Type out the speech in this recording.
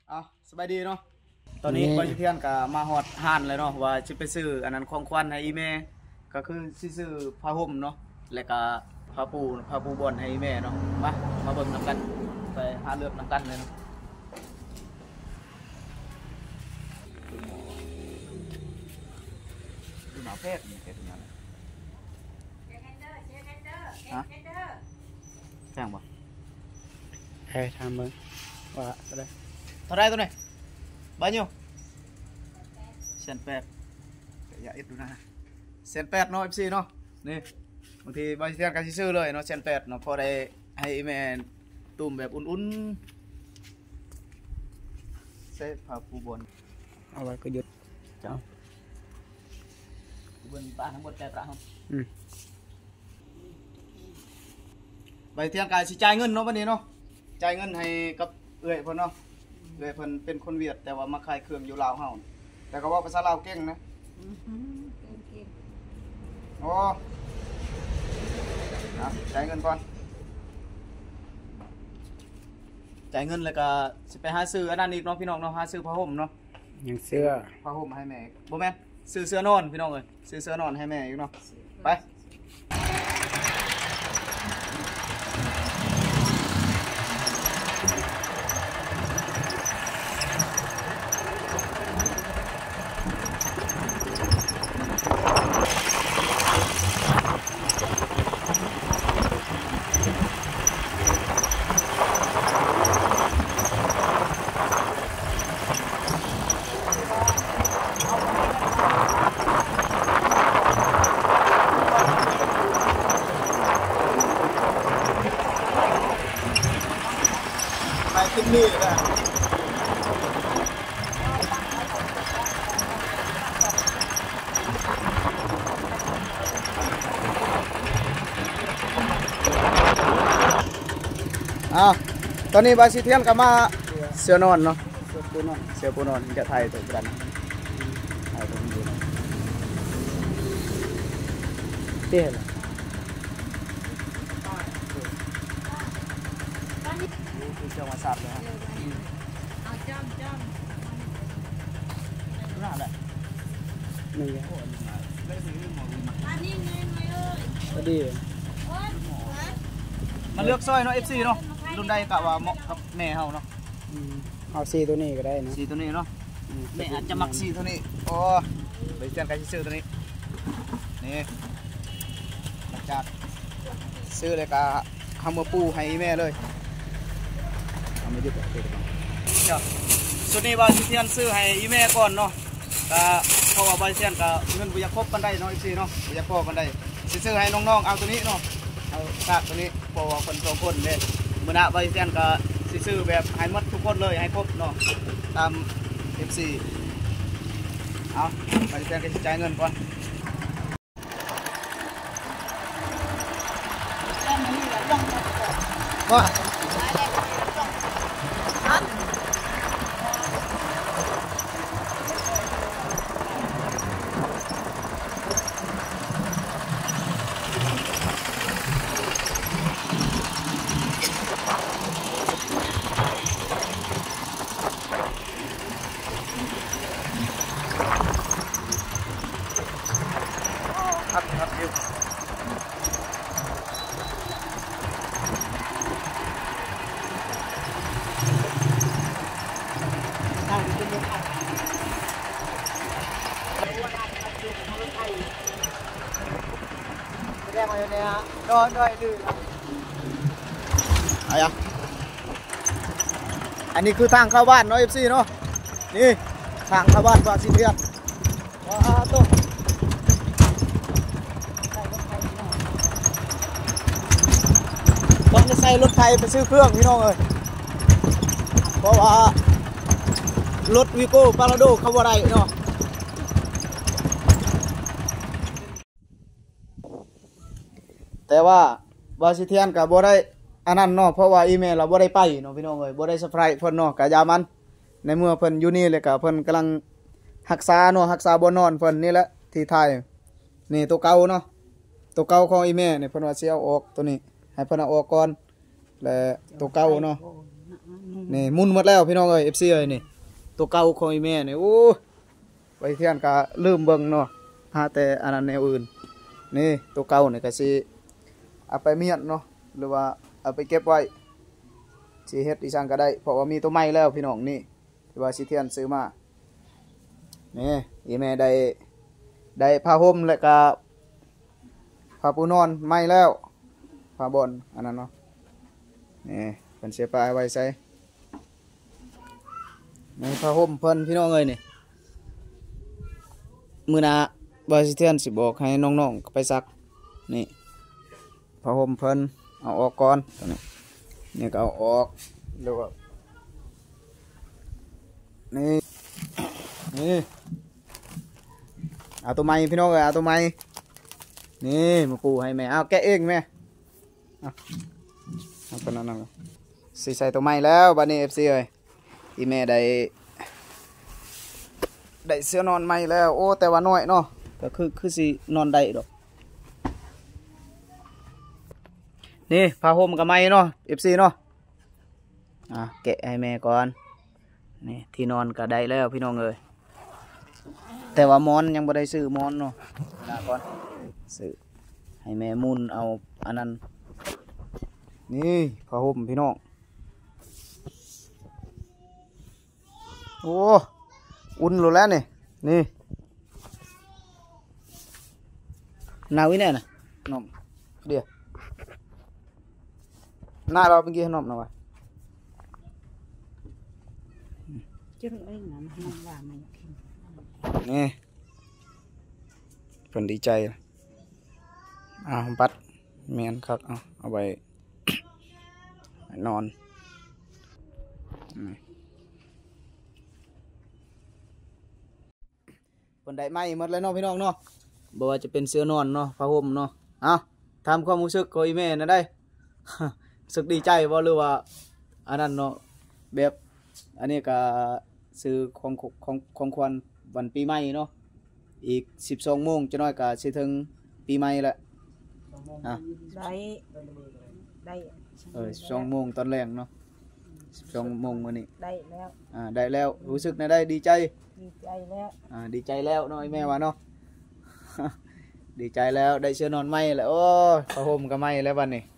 เอาสบายดีเนาะตอนนี้บริเทียนกับมาฮอดห้านเลยเนาะว่าจะไปซื้ออันนั้นของควันให้อีแม่ก็คือสิซื้อผ้าห่มเนาะแล้วก็ผ้าปูบอนให้อีแม่เนาะมาเบิ่งนำกันไปหาเลือกนำกันเลยเนาะดูหนาวเพศนี่เพศยังไงฮะแพงบ่ทำมึงว่าก็ได้เท่าไรตัวไหนbao nhiêu 1,800อย่าอิดดูนะ1,800เนาะ FC เนาะนี่บางทีบางทีการซื้อเลยเนาะ1,800เนาะพอได้ให้แม่ตุ่มแบบอุ่นๆใส่ผ้าปูบนเอาไว้ก็หยุดเจ้าปูบนบ้านทั้งหมดใจประครับใบเทียนกายสิจ่ายเงินเนาะวันนี้เนาะจ่ายเงินให้กับเอื้อยเพิ่นเนาะเอื้อยเพิ่นเป็นคนเวียดแต่ว่ามาขายเครื่องอยู่ลาวเฮาแต่ก็ว่าภาษาลาวเก่งนะโอ้จ่ายเงินก่อนจ่ายเงินแล้วก็สิไปหาซื้ออันนั้นอีกเนาะพี่น้องเนาะหาซื้อผ้าห่มเนาะยังเสื้อผ้าห่มให้แม่บ่แม่นซื้อเสื้อนอนพี่น้องเอ้ยซื้อเสื้อนอนให้แม่อีกเนาะไปไปคลิปนี้นะตอนนี้บาซิเทียนก็มาเสือนอนเนาะเสือปูนอนจะไทยตัวกันไทยตัวนี้นะเตี้ยเลยคือเจ้ามาสับเลยฮะน่าแหละนี่โอ้ยไม่ซื้อหมอก็ดีมาเลือกซอยเนาะ FC เนาะรุ่นใดกะว่าเหมาะกับแม่เฮาเนาะเอาสีตัวนี้ก็ได้นะสีตัวนี้เนาะแม่อาจจะมักสีตัวนี้โอ้ไปเจอกันที่ซื้อตัวนี้นี่จากซื้อเลยกะทำมาปูให้แม่เลยทำไม่ยึดเลยส่วนนี้บาซิเทียนซื้อให้อีแม่ก่อนเนาะก็เพราะว่าบาซิเทียนก็เงินบุญครบกันได้เนาะ FC เนาะบุญครบกันได้ซื้อให้น้องๆเอาตัวนี้เนาะเอาซากตัวนี้เพราะว่าคนสองคนเนี่ยมื้อหน้าบาซิเทียนก็ซื้อแบบให้หมดทุกคนเลยให้ครบเนาะตาม FC เอาบาซิเทียนก็จ่ายเงินก่อนว่าครับอยู่แรกมาเนี่ยนอนด้วยดื้ออะไรอ่ะอันนี้คือทางเข้าบ้านเนาะ FC เนาะนี่ทางเข้าบ้านบาซิเทียนว้าวตุ๊กต้องจะใส่รถไทยไปซื้อเครื่องพี่น้องเอ้ยเพราะว่ารถวีโก้ปาราโดเขาบ่ได้เนาะแต่ว่าบาซิเทียนกับบ่ได้อันนั้นเนาะเพราะว่าอีเมลเราบ่ได้ไปเนาะพี่น้องเอ้ยบ่ได้เซอร์ไพรส์เพิ่นเนาะกะยามันในเมื่อเพิ่นอยู่นี่เลยกะเพิ่นกำลังรักษาเนาะรักษาบ่นอนเพิ่นนี่แหละที่ไทยนี่ตัวเก่าเนาะตัวเก่าของอีเมลนี่เพิ่นว่าสิเอาออกตัวนี้ให้เพิ่นเอาออกก่อนและตัวเก่าเนาะนี่มุนหมดแล้วพี่น้องเอ้ย FC เอ้ยนี่ตัวเก่าของอีแม่นี่โอ้ไปเที่ยนก็ลืมเบิ่งเนาะหาแต่อันนั้นแนวอื่นนี่ตัวเก่านี่ก็สิเอาไปเมียนเนาะหรือว่าเอาไปเก็บไว้สิเฮ็ดอีสังก็ได้เพราะว่ามีตัวใหม่แล้วพี่น้องนี่ที่ว่าสิเทียนซื้อมานี่อีแม่ได้ผ้าห่มและก็ผ้าปูนอนใหม่แล้วผ้าบอนอันนั้นเนาะนี่เพิ่นเสียปลายไว้ใส่นี่ผ้าห่มเพิ่นพี่น้องเอ้ยนี่มื้อหน้าบ่สิเทียนสิบอกให้น้องๆไปซักนี่ผ้าห่มเพิ่นเอาออกก่อนตัวนี้นี่ก็เอาออกแล้วก็นี่เอาตัวไม้พี่น้องเอ้ยเอาตัวไม้นี่มาปูให้แม่เอาแกะเองแม่เอาตัวนั้นเอาสิใส่ตัวไม้แล้วบัดนี้ FC เอ้ยอีแม่ได้เสื้อนอนใหม่แล้วโอ้แต่ว่าน้อยเนาะก็คือสินอนได้ดอกนี่ผ้าห่มกับไม้เนาะ FC เนาะแกะให้แม่ก่อนนี่ที่นอนก็ได้แล้วพี่น้องเอ้ยแต่ว่ามอนยังบ่ได้ซื้อมอนเนาะก่อนซื้อให้แม่มุนเอาอันนั้นนี่ผ้าห่มพี่น้องโอ้อุ่นหลุดแล้วนี่หนาวอีแน่น่ะน้องเดี๋ยวหน้าเราเมื่อกี้น้องนะวะจึงไอ้หนังมันว่าไม่กินนี่เพิ่นดีใจปัดเมียนครับเอาไปนอนเพิ่นได้ไหมหมดแล้วเนาะพี่น้องเนาะบ่ว่าจะเป็นเสื้อนอนเนาะผ้าห่มเนาะทำความรู้สึกของอีแม่นะได้ รู้สึกดีใจบ่หรือว่าอันนั้นเนาะแบบอันนี้ก็ซื้อของขวัญวันปีใหม่เนาะอีก12 โมงจะน้อยก็สิถึงปีใหม่แล้วได้ 12 โมงตอนแรงเนาะ12 โมงมื้อนี้ได้แล้วได้แล้วรู้สึกนะได้ดีใจแล้วดีใจแล้วเนาะแม่ว่าเนาะ ดีใจแล้วได้เสื้อนอนใหม่แล้วโอ้ผ้าห่มก็ใหม่แล้วบัดนี้